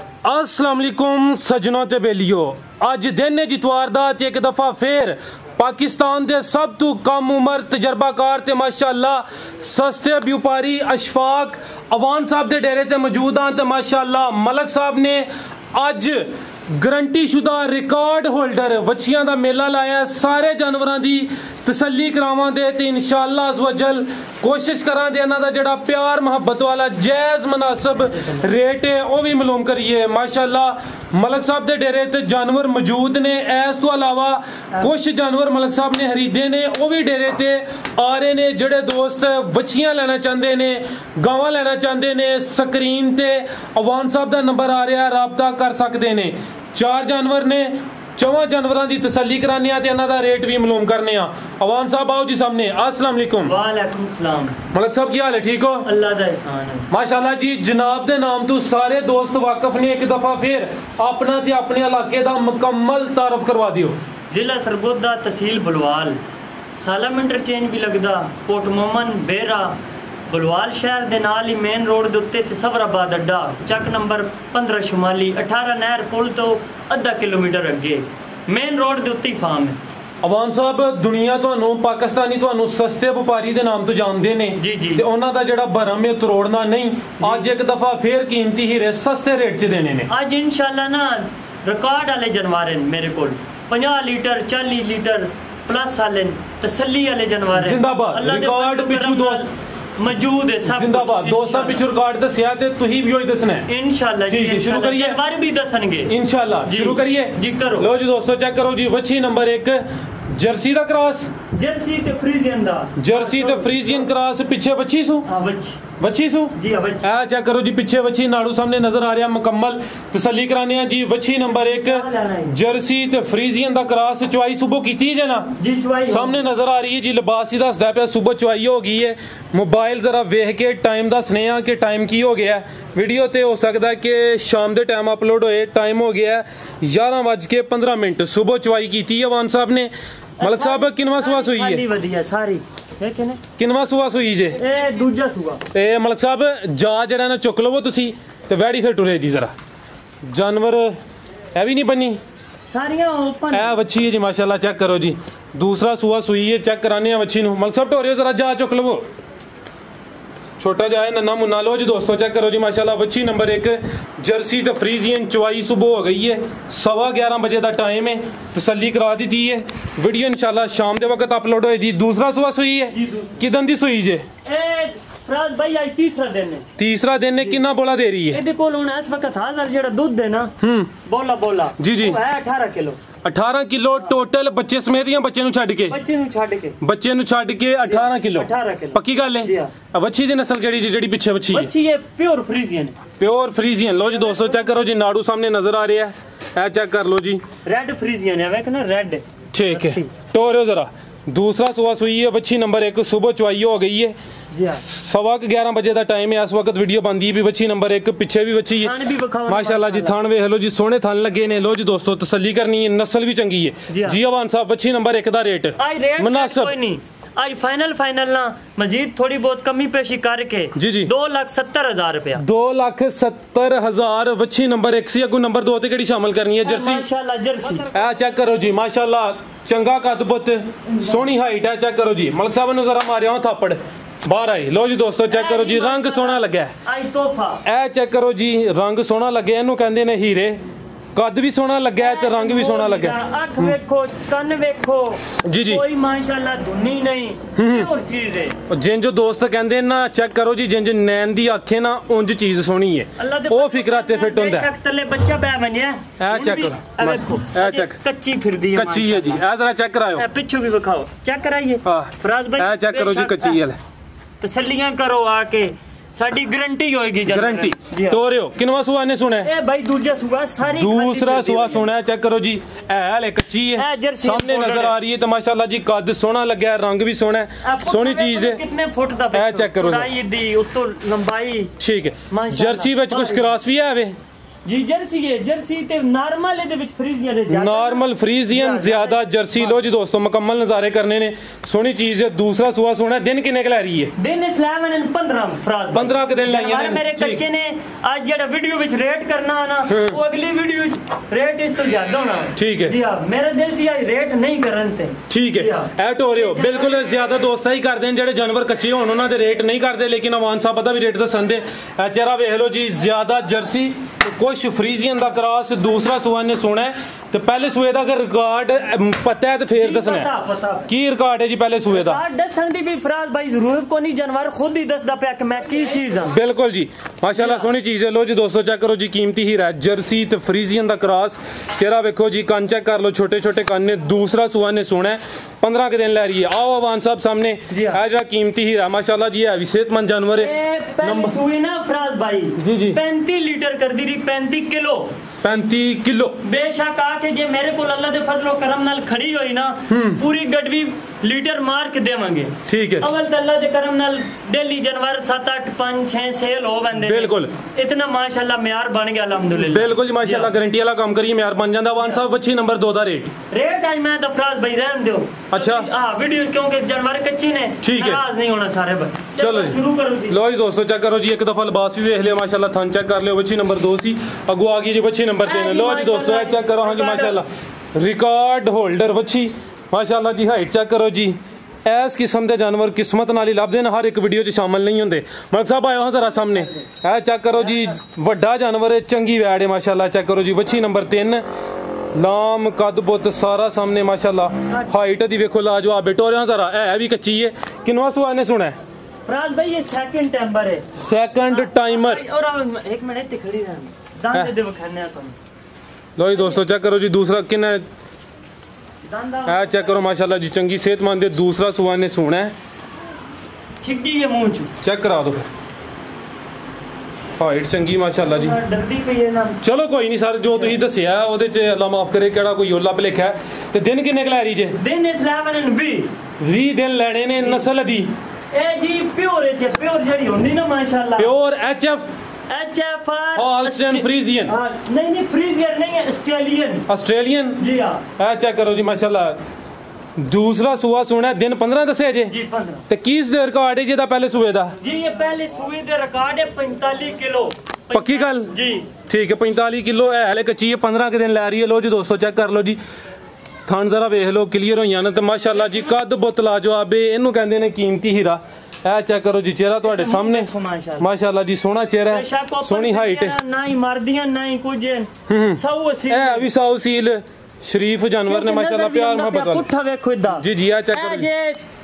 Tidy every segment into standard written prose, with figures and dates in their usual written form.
अस्सलाम वालेकुम सजनों ते बेलियो। अज दिन है जितवार दा ते एक दफा फिर पाकिस्तान दे सब तो कम उम्र तजर्बाकार ते माशाअल्लाह सस्ते व्यापारी अशफाक अवान साहब दे डेरे ते मौजूद हाँ। ते माशाअल्लाह मलक साहब ने अज गारंटी शुदा रिकॉर्ड होल्डर वछियां दा मेला लाया। सारे जानवरां दी तसल्ली करावांगे ते इंशाअल्लाह अज़्वजल कोशिश करांगे इन्हां दा जिहड़ा प्यार मुहब्बत वाला जायज़ मुनासिब रेट है वह भी मालूम करिए। माशाअल्लाह मलक साहब दे डेरे ते जानवर मौजूद ने। इस तो अलावा कुछ जानवर मलक साहब ने खरीदे ने वह भी डेरे ते आ रहे ने। जिहड़े दोस्त वछियां लेना चाहते ने गावां लेना चाहते ने स्क्रीन ते अवान साहब का नंबर आ रहा राबता कर सकते ने। 4 जानवर ने 4 जानवरों की तसल्ली कराने ते इन्हां दा रेट भी मालूम करने। अवान साहब आओ जी सामने। अस्सलाम वालेकुम। वालेकुम सलाम। मलक साहब की हाल है? ठीक हो? अल्लाह दा एहसान है माशाअल्लाह जी। जनाब दे नाम तो सारे दोस्त वाकफ ने। एक दफा फिर अपना ते अपने इलाके दा मुकम्मल तारफ करवा दियो। जिला सरगोदा तहसील बुलवाल सालम इंटरचेंज भी लगदा कोट मोमन बेरा बुलवाल शहर दे नाल ही मेन रोड दे उत्ते ते सफराबाद अड्डा चक नंबर 15 शुमाली 18 नहर पुल तो आधा किलोमीटर अगे मेन रोड दे उत्ते ही फार्म है। अवान साहब दुनिया ਤੁਹਾਨੂੰ पाकिस्तानी ਤੁਹਾਨੂੰ सस्ते व्यापारी ਦੇ ਨਾਮ ਤੋਂ ਜਾਣਦੇ ਨੇ जी जी ਤੇ ਉਹਨਾਂ ਦਾ ਜਿਹੜਾ ਭਰਮ ਹੈ ਤੋੜਨਾ ਨਹੀਂ। ਅੱਜ ਇੱਕ ਦਫਾ ਫੇਰ ਕੀਮਤੀ ਹੀਰੇ ਸਸਤੇ ਰੇਟ 'ਚ ਦੇਣੇ ਨੇ। ਅੱਜ इंशाल्लाह ना रिकॉर्ड वाले जानवर हैं मेरे को 50 लीटर 40 लीटर प्लस वाले तसल्ली वाले जानवर हैं। जिंदाबाद। रिकॉर्ड पिछू दोस्त मौजूद है सब जिंदाबाद। दोस्तां पिछू रिकॉर्ड दस्या ते तुही भी होई दसना है इंशाल्लाह जी। शुरू करिए। जानवर भी दसणगे इंशाल्लाह। शुरू करिए जी करो। लो जी दोस्तों चेक करो जी। वछी नंबर 1 जर्सी दा क्रॉस जर्सी ते फ्रीजियन दा जर्सी ते फ्रीजियन क्रॉस पिछे वछी सू हां वछी सू जी हां वछी। आ चेक करो जी पिछे वछी नाड़ू सामने नजर आ रहा मुकम्मल तसल्ली कराने जी। वछी नंबर 1 जर्सी ते फ्रीजियन दा क्रॉस चवाई सुबह कीती है ना जी चवाई सामने नजर आ रही है जी। लिबास ही दसदा पिया सुबह चवाई हो गई है। मोबाइल जरा वेख के टाइम दसने आ कि टाइम की हो गया है। वीडियो ते हो सकता है कि शाम के टाइम अपलोड होए। टाइम हो गया है 11:15 सुबह चवाई की है अवान साहब ने। मलक साहब किनवा सुआ सुई है सारी किनवा सुआ सुई जे दूजा सुआ ते मलक साहब जा जड़ा ना चुक लवो तुसी ते बैठी फिर टुरे दी जरा जानवर है भी नहीं बनी सारियां ओपन है। वच्छी है जी माशाल्लाह। चेक करो जी दूसरा सुआ सुई है। चेक कराने वच्छी नु। मलक साहब टोरियो जरा जा चुक लवो छोटा जाए नन्ना मुन्ना। लो जी दोस्तों चेक करो जी माशाल्लाह। वच्छी नंबर 1 जर्सी ते फ्रीजियन चवाई सुबह हो गई है 11:15 बजे का टाइम है। तसल्ली करा दी थी है। वीडियो इंशाल्लाह शाम के वक्त अपलोड होएगी। दूसरा सुबह सुई है किदन दी सुई जे फराज भाई आज तीसरा दिन है कितना बोला दे रही है ਇਹਦੇ ਕੋਲ ਹੁਣ ਇਸ वक्त हाजिर ਜਿਹੜਾ ਦੁੱਧ ਹੈ ਨਾ बोला जी जी ਉਹ ਹੈ 18 किलो 18 किलो टोटल बच्चे समेत या बच्चे नु छड़ के बच्चे नु छड़ के 18 किलो पक्की गल है। वच्छी दी नस्ल केड़ी जेड़ी पीछे वच्छी है? वच्छी है प्योर फ्रीजियन। लो जी दोस्तों चेक करो जी नाड़ू सामने नजर आ रहा है। ए चेक कर लो जी रेड फ्रीजियन है वेख ना रेड ठीक है। टोरियो जरा दूसरा सुबह सुई है। वच्छी नंबर 1 सुबह चवाई हो गई है 11:15 बजे का टाइम है। इस वक्त वीडियो बनती है भी। वच्छी नंबर 1 पिछे भी वच्छी है माशाल्लाह जी। थान वेख लो जी सोहने थान लगे ने। लो जी दोस्तों तसल्ली करनी है नस्ल भी चंगी है जी। अवान साहब वच्छी नंबर 1 का रेट मुनासिब आज फाइनल ना मजीद थोड़ी बहुत कमी पेशी करके जी जी 2,70,000 रुपया 2,70,000 वच्छी नंबर 1 से अगू नंबर 2 ते केड़ी शामिल करनी है जर्सी माशाल्लाह जर्सी। ए चेक करो जी माशाल्लाह चंगा कद पुत सोहनी हाइट है। चेक करो जी मलक साहब ने जरा मारिया थप्पड़ बाहर आई। लो जी दोस्तों चेक करो जी रंग सोहना लगे ए चेक करो जी रंग सोहना लगे इनू कहंदे ने हीरे। कद भी सोहना लगे ते रंग भी सोहना लगे। अख वेखो कन वेखो जी जी कोई माशाल्लाह धुनी नहीं और चीज है। जिन जो दोस्त कहंदे ना चेक करो जी जिन नैन दी अखे ना उंज चीज सोहनी है ओ फिकरा ते फिट हुंदा है। तले बच्चा पै बनिया ए चेक करो ए चेक कच्ची फिरदी है कच्ची है जी। ए जरा चेक कराओ पिछू भी दिखाओ चेक कराइए फराज भाई। ए चेक करो जी कच्ची है तसल्लियां करो आके साडी गारंटी होएगी गारंटी। टोरियो किनवा सुआ ने सुना है? भाई दूसरा सुआ सारी दूसरा सुआ सुना है। चेक करो जी है कच्ची है सामने नजर आ रही है तो माशाल्लाह जी कद सोहना लगे रंग भी सोहना है सोहनी चीज है। कितने फुट दा चेक करो लंबाई ठीक है। जर्सी विच कुछ क्रॉस भी है वे जी जर्सी है जर्सी ते नॉर्मल है दे विच फ्रीजियन है नॉर्मल फ्रीजियन ज्यादा जर्सी। लो जी दोस्तों मुकम्मल नजारे करने ने सोहनी चीज है। दूसरा सुआ सोना दिन किन्ने क लै रही है? दिन इस्लाम ने 15 फराज 15 के दिन लाइयां ने मेरे कच्चे ने आज जेड़ा वीडियो विच रेट करना ना वो अगली वीडियो रेट इस तो ज्यादा होना। ठीक है जी हां मेरे दिल से आज रेट नहीं करन ते ठीक है ऐ टोरियो बिल्कुल ज्यादा दोस्त ही करदे ने जेड़े जानवर कच्चे होण उन्हां दे रेट नहीं करदे लेकिन अवान साहब दा भी रेट दसन दे। ऐ चेहरा वेख लो जी ज्यादा जर्सी कुछ फ्रीजियन दा क्रॉस। दूसरा सुआ ने सोना है तो पहले सुए दा अगर रिकॉर्ड पता है तो फिर दसना है की रिकॉर्ड है जी पहले सुए दा दसन दी भी फराज भाई जरूरत को नहीं जानवर खुद ही दसदा पिया कि मैं की चीज हां। बिल्कुल जी माशाल्लाह सोहनी चीज है। लो जी दोस्तों चेक करो जी कीमती हीरा जर्सी ते फ्रीजियन दा क्रॉस। चेहरा देखो जी कान चेक कर लो छोटे छोटे कान ने। दूसरा सुआ ने सोना है 15 के दिन लै रही है। आओ अवान साहब सामने है जरा कीमती हीरा माशाल्लाह जी है सेहतमंद जानवर है। नंबर सुई ना फराज भाई जी जी 35 लीटर कर दी रही 35 किलो 35 किलो बेशक आके जे मेरे को अल्लाह दे फजलो करम नाल खड़ी होई ना पूरी गडवी लीटर मार के देवांगे। ठीक है अवल तो अल्लाह दे करम नाल डेली जानवर 7 8 5 6 सेल हो बंदे बिल्कुल इतना माशाल्लाह म्यार बन गया अल्हम्दुलिल्लाह। बिल्कुल जी माशाल्लाह गारंटी वाला काम करिए म्यार बन जांदा। वान साहब बच्ची नंबर 2 दा रेट आज मैं तो फराज भाई रहन दो। अच्छा हां वीडियो क्योंकि जानवर कच्चे ने नाराज नहीं होना सारे भाई। चलो शुरू करो जी। लो जी दोस्तों चेक करो जी एक दफा लिबास भी देख लियो माशाल्लाह थन चेक कर लियो। बच्ची नंबर 2 सी अगो आ गई जी बच्ची नंबर 3। लो जी दोस्तों चेक करो हां जी माशाल्लाह रिकॉर्ड होल्डर बच्ची माशाल्लाह जी हाइट चेक करो जी। इस किस्म के जानवर किस्मत नाल ही लभदे न हर एक वीडियो च शामिल नहीं होंदे। मलिक साहब आयो जरा सामने ए चेक करो जी वड्डा जानवर है चंगी वैड है माशाल्लाह। चेक करो जी बच्ची नंबर 3 लाम कद बुत सारा सामने माशाल्लाह। हाइट दी देखो लाजवाब है। टोरिया जरा है भी कच्ची है। किनवा सुआ ने सुना है फराज भाई ये सेकंड टाइमर है सेकंड टाइमर और एक मिनट ते खड़ी रहना दांत दे वखाने तो। लो जी दोस्तों चेक करो जी दूसरा किन्ना है चेक करो माशाल्लाह जी चंगी सेहतमंद है। दूसरा सुआ ने सोना है छिड्डी है मुंह च चेक करा दो फिर हाइट चंगी माशाल्लाह जी। डरदी पई है ना चलो कोई नहीं सर जो तुसीं दस्सिया ओदे च अल्लाह माफ करे केड़ा कोई ओला भलेखा है। ते दिन किन्ने क लै रही जे? दिन इस्लाम ने 20 दिन लैने ने। नस्ल दी ए जी प्योर है प्योर जेडी होंदी ना माशाल्लाह प्योर एचएफ हॉल्स्टेन फ्रीजियन नहीं फ्रीजियन नहीं है ऑस्ट्रेलियन जी हां ए चेक करो जी माशाल्लाह। दूसरा सुआ सुना है दिन 15 दसे जे जी 15 ते किस दे रिकॉर्ड है जेदा पहले सुए दा? जी ये पहले सुए दे रिकॉर्ड है 45 किलो पक्की गल जी ठीक है 45 किलो है हले कच्ची है 15 के दिन लै रही है। लो जी दोस्तों चेक कर लो जी थान जरा वेख लो क्लियर होइयां न ते माशाल्लाह जी कद बुत लाजवाब है। इनू कहंदे ने कीमती हीरा। ए चेक करो जी चेहरा ਤੁਹਾਡੇ सामने माशाल्लाह जी सोहना चेहरा है सोहनी हाइट है ना ही मर्दियां ना ही कुछ सौ असील ए भी सौ असील शरीफ जानवर ने माशाल्लाह प्यार मोहब्बत वाला पुट्ठा देखो इदा जी जी आ चेक करो जी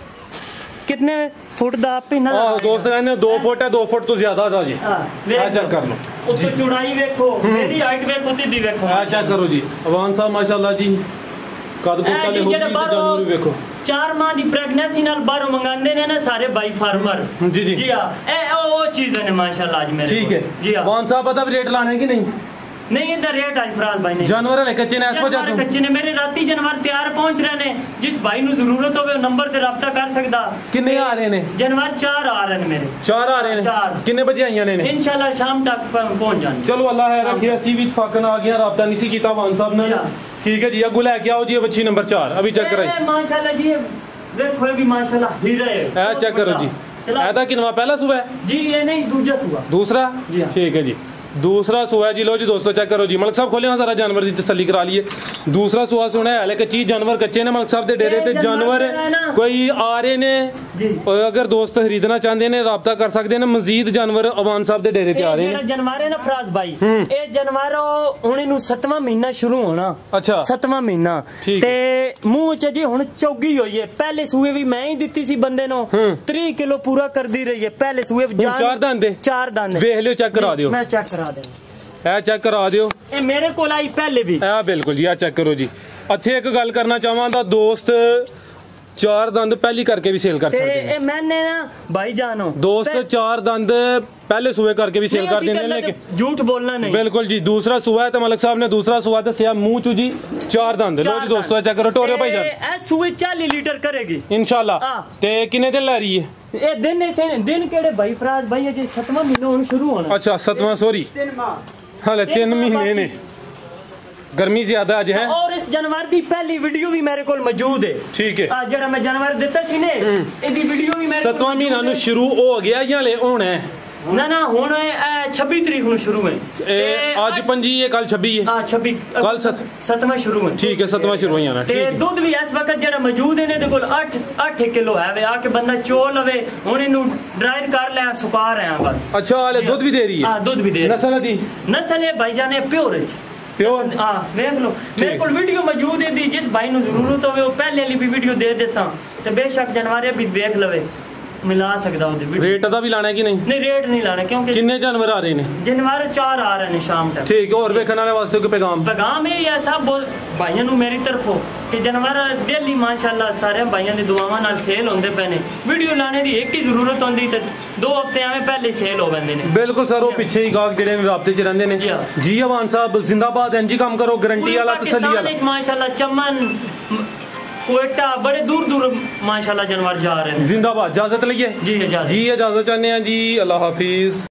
कितने फुट दा पे ना दोस्त कहंदे 2 फुट है 2 फुट तो ज्यादा था जी। आ चेक कर लो उसकी चौड़ाई देखो मेरी हाइट देखो सीधी देखो। आ चेक करो जी अवान साहब माशाल्लाह जी कद बुत वाले हो जानवर भी देखो 4 माह दी प्रेगनेंसी नाल बाहरों मंगांदे ने ना सारे बाई फार्मर जी जी जी हां ए वो चीज है माशाल्लाह आज मेरे ठीक है जी हां। अवान साहब पता रेट लाना है कि नहीं? नहीं इधर रेट आज फराज भाई ने जानवर है कच्चे ने ऐसो जादू कच्चे ने मेरे राती जानवर तैयार पहुंच रहे ने जिस भाई नु जरूरत होवे नंबर ते राब्ता कर सकदा। किन्ने आ रहे ने जानवर? 4 आ रहे ने मेरे 4 आ रहे ने 4 किन्ने बजे आईयां ने इंशाल्लाह शाम तक पहुंच जाएंगे। चलो अल्लाह है रखे असी भी इत्तेफाकन आ गया राब्ता नहीं सी कीता वान साहब ने ठीक है जी अगू लेके आओ जी बच्ची नंबर 4 अभी चेक कराई माशाल्लाह जी देखो भी माशाल्लाह हीरा है। ए चेक करो जी ऐदा किनवा पहला सुबह है जी ये नहीं दूसरा सुबह दूसरा ठीक है जी दूसरा सुआ जी। लो जी दोस्तों चेक करो जी मलिक साहब खोले जरा जानवर की तसल्ली करा लिए। दूसरा सुआ सुना है कच्ची जानवर कच्चे ने मलिक साहब के डेरे ते जानवर कोई आ रहे ने अगर दोस्त खरीदना चाहते ने राब्ता कर सकते हैं। मजीद जानवर अवान साहब के डेरे ते आ रहे हैं। जानवर है ना फराज भाई ये जानवर हुण इनू 7वां महीना शुरू होना। अच्छा 7वां महीना ते मुंह च जी हुण चौगी होई है। पहले सूए भी मैं ही दित्ती सी बंदे नो 3 किलो पूरा कर दी रही है। पहले सूए 4 दंद वेख लियो चेक करा दियो मैं चेक करा ए चेक करा दियो ए मेरे कोल आई पहले भी ए बिल्कुल जी आ चेक करो जी। इत्थे एक गल करना चाहवां दोस्त 4 दंद पहली करके भी सेल कर सकते हैं। मैंने ना भाई जानो दोस्त 4 दंद पहले सुबह करके भी सेल कर देंगे लेकिन झूठ बोलना नहीं बिल्कुल जी। दूसरा सुआ है तो मलिक साहब ने दूसरा सुआ दसिया मुंह चू जी 4 दंद। लो जी दोस्तों चेक करो टोरे भाई जान सुए 40 लीटर करेगी इंशाल्लाह ते किन्ने दिन लै रही है? ए दिन केड़े भाई फराज भाई अजे 7वां महीना हुन शुरू होना। अच्छा 7वां सॉरी हाले 3 महीने ने गर्मी ज्यादा अज है और इस जानवर की पहली वीडियो भी मेरे को मौजूद है ठीक है जेड़ा मैं जानवर दिता सी ने एदी वीडियो भी मेरे 7वां महीना नु शुरू हो गया या ले होना है ना ना हुन 26 तारीख ਨੂੰ शुरू है आज 25 है कल 26 है हां 26 कल 7वां शुरू है ठीक है 7वां शुरू होना ते दूध भी इस वक्त जेड़ा मौजूद है ने दे कोल 8 किलो है वे आके बंदा चो लवे हुन इनु ड्राई कर ले सुका रहे हैं बस अच्छा वाले दूध भी दे रही है हां दूध भी दे नस्ल दी नस्ल है भाईजान है प्योर प्योर हां देख लो मेरे को वीडियो मौजूद है दी जिस भाई नु जरूरत होवे वो पहले वाली भी वीडियो दे देसा ते बेशक जानवर भी देख लवे मिला सकदा ओदे रेट दा भी लाना है कि नहीं रेट नहीं लाना क्योंकि कितने जानवर आ रहे ने जानवर 4 आ रहे ने शाम तक ठीक है और देखने वाले वास्ते कोई पैगाम है या सब भाइयों नु मेरी तरफों कि जानवर डेली माशाल्लाह सारे भाइयों दी दुआवां नाल सेल होंदे पे ने वीडियो लाने दी एक ही जरूरत होंदी ते 2 हफ्ते एवें पहले सेल हो वेंदे ने बिल्कुल सर वो पीछे ही गाहक जेडे राब्ते च रहंदे ने जी अवान साहब जिंदाबाद एनजी काम करो गारंटी वाला तसल्ली वाला माशाल्लाह चमन कोयटा बड़े दूर दूर माशाल्लाह जानवर जा रहे हैं जिंदाबाद इजाजत लइए जी इजाजत चाहते हैं जी अल्लाह हाफिज।